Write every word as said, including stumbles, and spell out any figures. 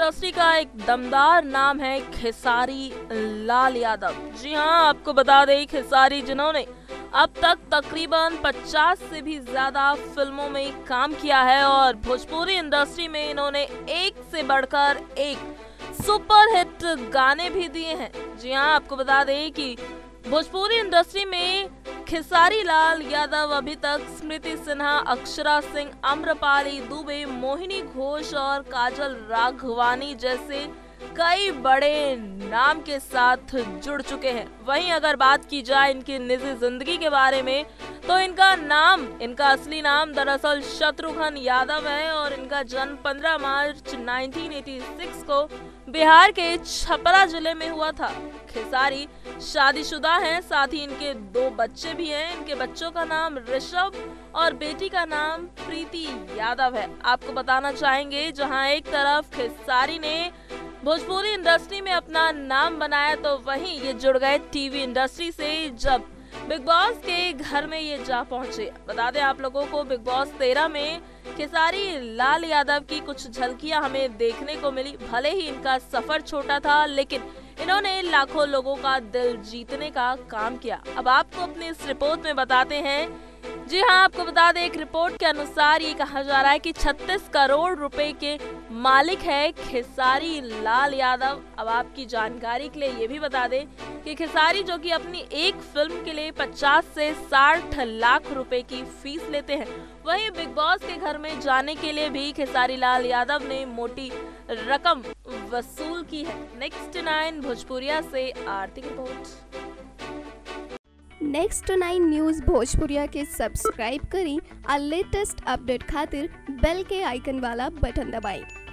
Industry का एक दमदार नाम है खेसारी लाल यादव। जी हाँ, आपको बता दें खेसारी जिन्होंने अब तक तकरीबन पचास से भी ज्यादा फिल्मों में काम किया है और भोजपुरी इंडस्ट्री में इन्होंने एक से बढ़कर एक सुपर हिट गाने भी दिए हैं। जी हाँ, आपको बता दें कि भोजपुरी इंडस्ट्री में खेसारी लाल यादव अभी तक स्मृति सिन्हा, अक्षरा सिंह, आम्रपाली दुबे, मोहिनी घोष और काजल राघवानी जैसे कई बड़े नाम के साथ जुड़ चुके हैं। वहीं अगर बात की जाए इनकी निजी जिंदगी के बारे में तो इनका नाम इनका असली नाम दरअसल शत्रुघ्न यादव है और इनका जन्म पंद्रह मार्च उन्नीस सौ छियासी को बिहार के छपरा जिले में हुआ था। खेसारी शादीशुदा हैं, साथ ही इनके दो बच्चे भी हैं। इनके बच्चों का नाम ऋषभ और बेटी का नाम प्रीति यादव है। आपको बताना चाहेंगे जहां एक तरफ खेसारी ने भोजपुरी इंडस्ट्री में अपना नाम बनाया तो वहीं ये जुड़ गए टीवी इंडस्ट्री से जब बिग बॉस के घर में ये जा पहुंचे। बता दें आप लोगों को, बिग बॉस तेरह में खेसारी लाल यादव की कुछ झलकियां हमें देखने को मिली। भले ही इनका सफर छोटा था लेकिन इन्होंने लाखों लोगों का दिल जीतने का काम किया। अब आपको अपनी इस रिपोर्ट में बताते हैं। जी हाँ, आपको बता दें एक रिपोर्ट के अनुसार ये कहा जा रहा है कि छत्तीस करोड़ रुपए के मालिक है खेसारी लाल यादव। अब आपकी जानकारी के लिए ये भी बता दें कि खेसारी जो कि अपनी एक फिल्म के लिए पचास से साठ लाख रुपए की फीस लेते हैं, वहीं बिग बॉस के घर में जाने के लिए भी खेसारी लाल यादव ने मोटी रकम वसूल की है। नेक्स्ट नाइन भोजपुरिया से आर्थिक रिपोर्ट। नेक्स्ट नाइन न्यूज़ भोजपुरिया के सब्सक्राइब करी और लेटेस्ट अपडेट खातिर बेल के आइकन वाला बटन दबाएं।